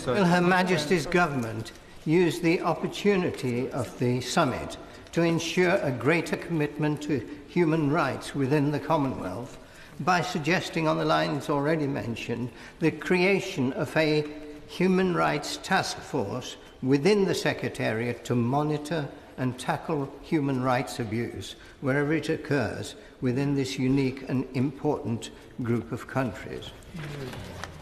Will Her Majesty's Government use the opportunity of the summit to ensure a greater commitment to human rights within the Commonwealth by suggesting, on the lines already mentioned, the creation of a human rights task force within the Secretariat to monitor and tackle human rights abuse wherever it occurs within this unique and important group of countries?